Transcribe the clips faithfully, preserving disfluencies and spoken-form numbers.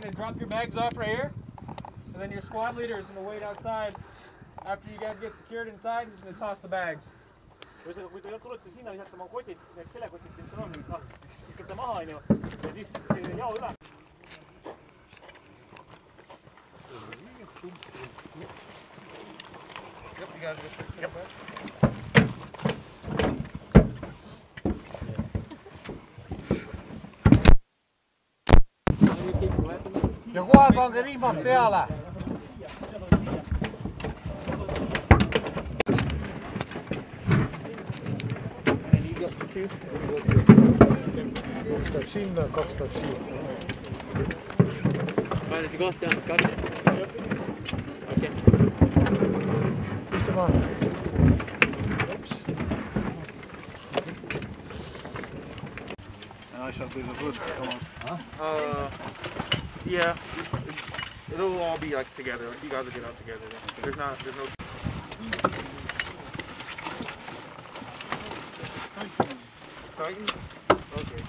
You're gonna drop your bags off right here, and then your squad leader is gonna wait outside. After you guys get secured inside, he's gonna toss the bags. Ühesõnaga, kui te tulete sinna, visate oma kotid, need seljakotid, mis on, viskate maha, onju, ja siis jao üle. Ja kohe pange rihmad peale. Kaks läheb sinna, kaks läheb siia. Kahelisi kohti on, kaks. Okei. Istu maha. I shall be the good. Come on. Huh? Uh, yeah. It'll all be like together. Like you guys will get out together. There's not. There's no. Titan? Okay.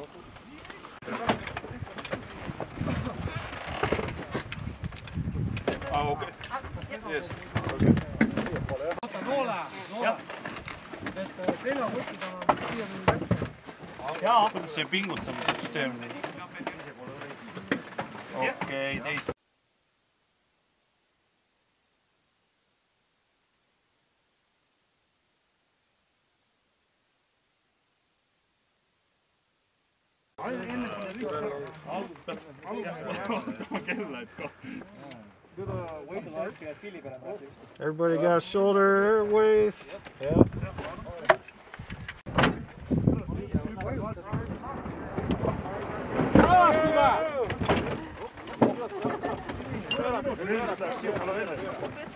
Oh, okay. Yes. Okay. Jaa, kuidas see pingutamise süsteem nüüd? Okei, teist. Everybody got a shoulder, waist. Yeah. Rüüstab, siin pole vene.